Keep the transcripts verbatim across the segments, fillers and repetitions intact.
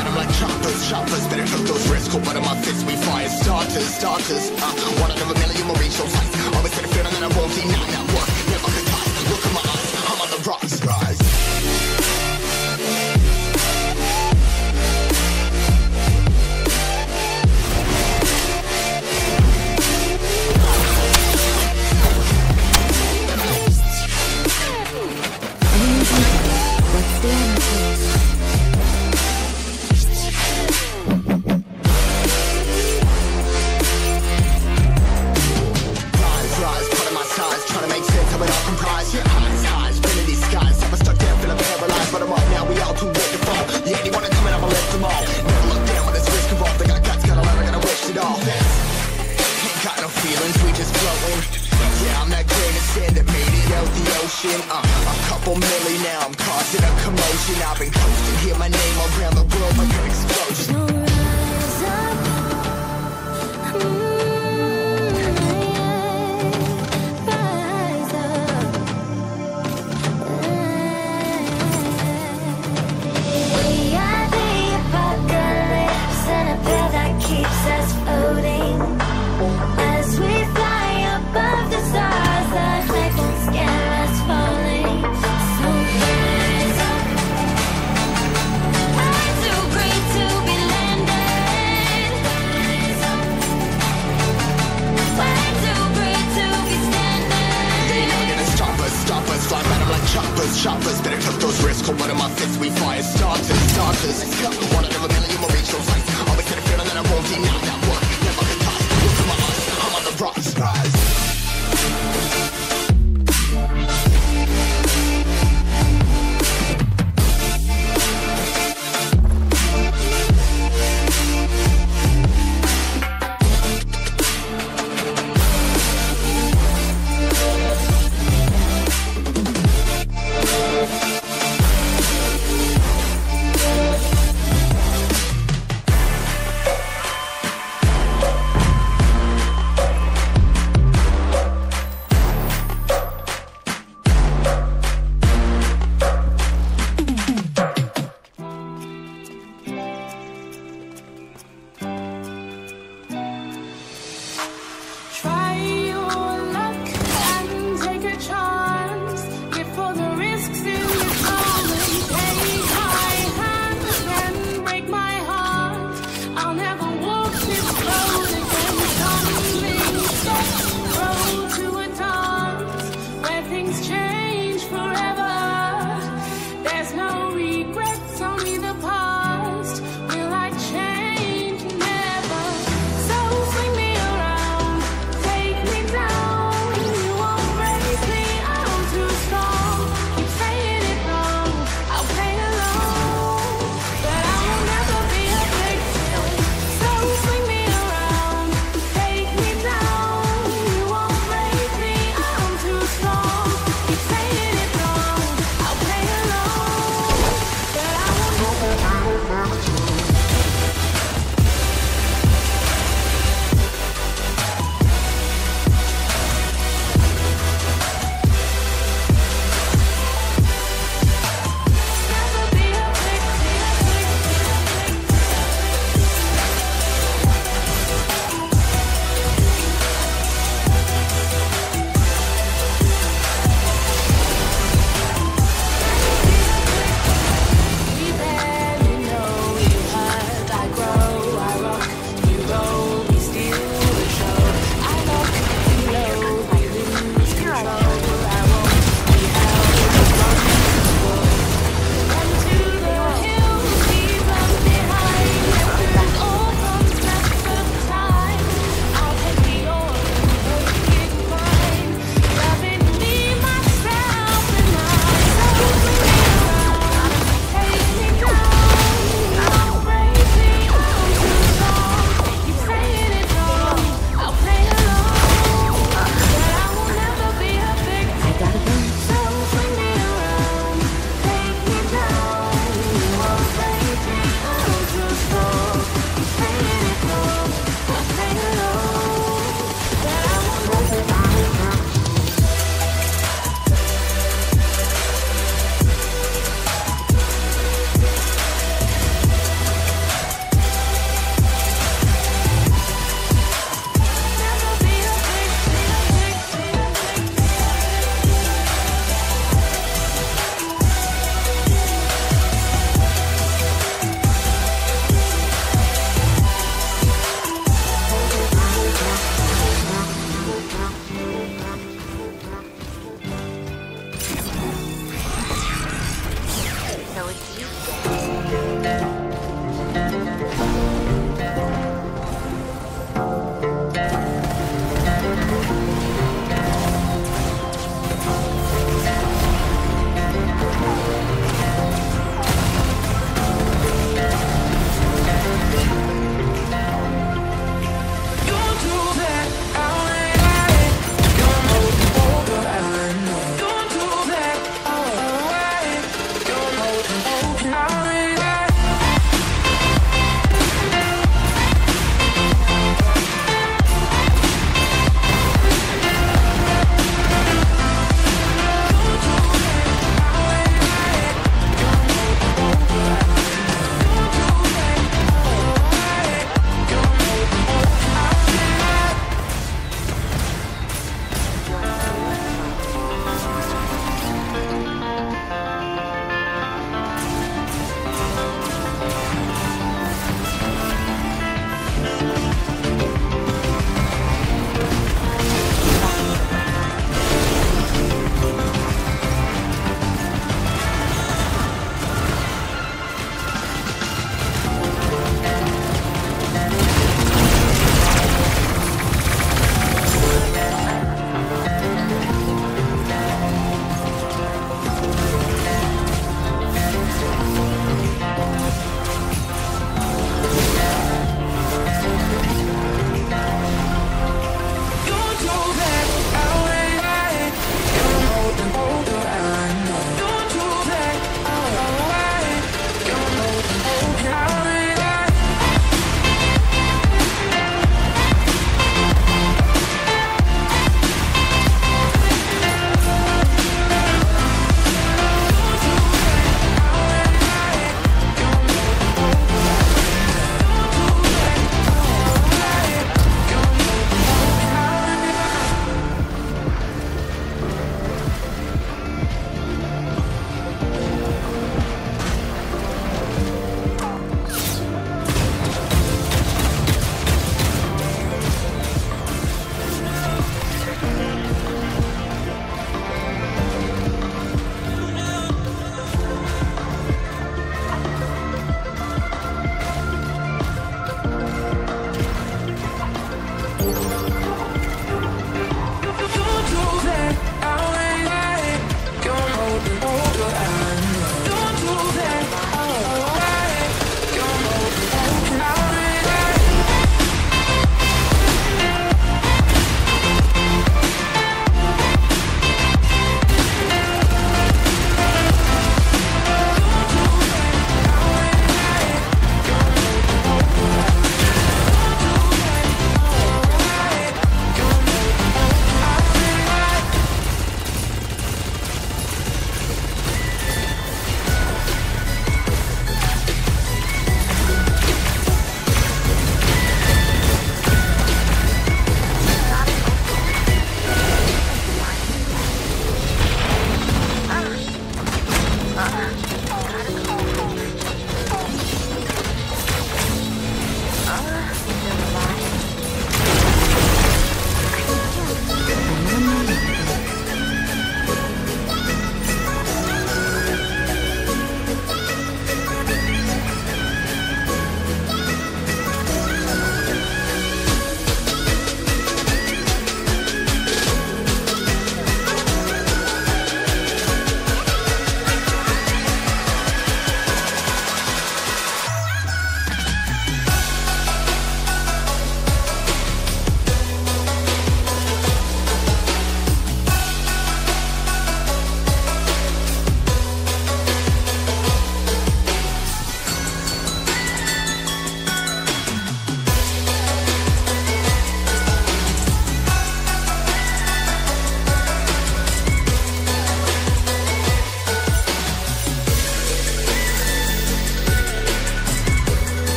ride them like choppers, choppers. Better took those risks, cool, but in my fists we fire starters, starters. Uh, one out of a million will reach those heights. Always get a feeling that I won't deny that work. Never could die. Look in my eyes, I'm on the rocks, guys. Uh, a couple milli now, I'm causing a commotion. I've been coasting, hear my name around the world like an explosion. So rise up, mm, rise up. We are the apocalypse, and a pill that keeps us floating. As we fly above the stars, the night won't scare us falling. So rise up, I do.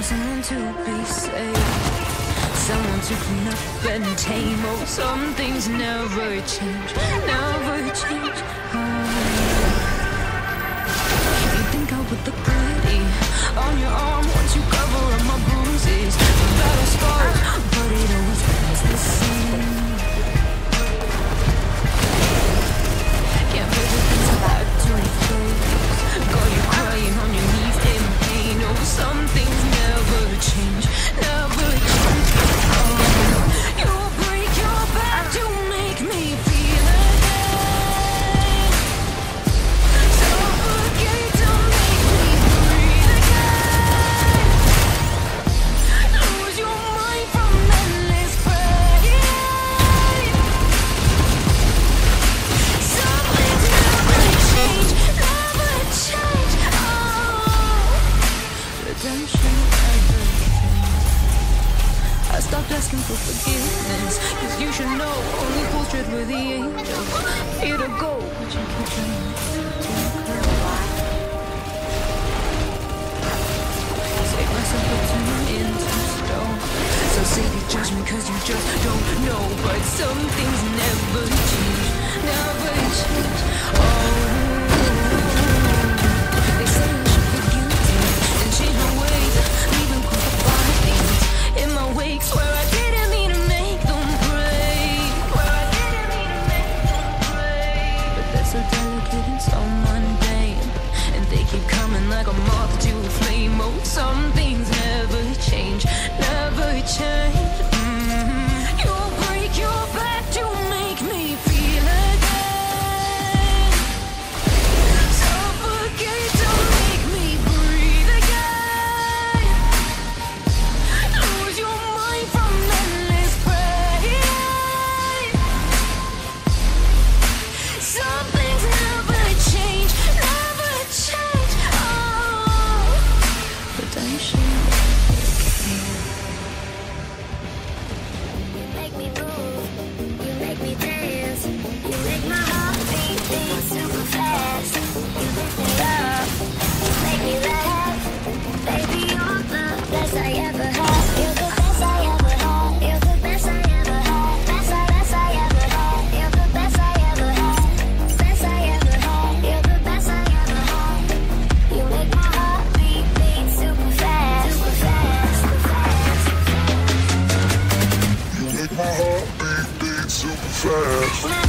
someone to be saved, someone to clean up and tame. Oh, some things never change, never change. Oh. You think I would look pretty on your arm once you cover up my bruises, battle scars, but it always ends the same. Can't put the things back to your face. Got you crying on your knees in pain. Oh, some things never change, never change. Oh, you'll break your back to make me feel again. Suffocate to make me breathe again. Lose your mind from endless pain. Some things never change, never change. Oh, redemption never change. I stopped asking for forgiveness, cause you should know only fools tread with the angels. Here to go, but you keep trying to curve. Take myself and turn it into stone. So say they judge me cause you just don't know. But some things never change, never change. Oh, they say I should be guilty and change my ways, leaving crucified things in my wake. Swear I didn't mean to make them break. Swear I didn't mean to make them break. But they're so delicate and so mundane, and they keep coming like a moth to a flame. Oh, some things never change, never change. Mm-hmm. You'll break your back to make me feel again. Suffocate to make me breathe again. Lose your mind from endless pain. Some things never change, never change. Oh, redemption. You make me move, you make me dance, you make my heart beat, beat super fast. You lift me up, you make me laugh. Baby, you're the best I ever had. You're the best I ever had. You're the best I ever had. Best I, best I ever had. You're the best I ever had. Best I ever had. You're the best I ever had. You make my heart beat, beat super fast, super fast, super fast. You make my heart beat, beat super fast.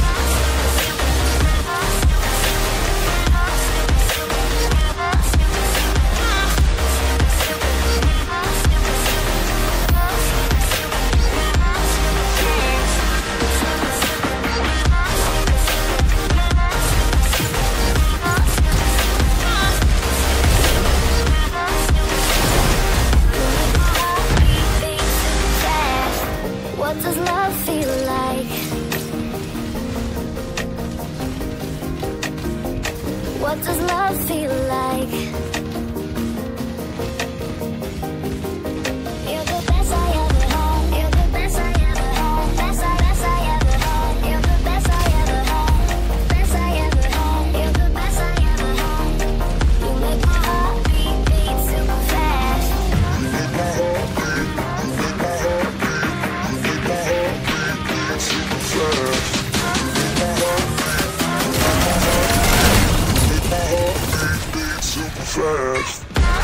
What does love feel like? What does love feel like? You're the best I ever had. You're the best I ever had. Best I, best I ever had. You're the best I ever had. Best I ever had. You're the best I ever had. You make my heart beat, beat super fast. You make my heart beat, you make my heart beat, you make my heart beat, beat super fast. You make my heart beat, you make my heart beat, you make my heart beat, beat super fast.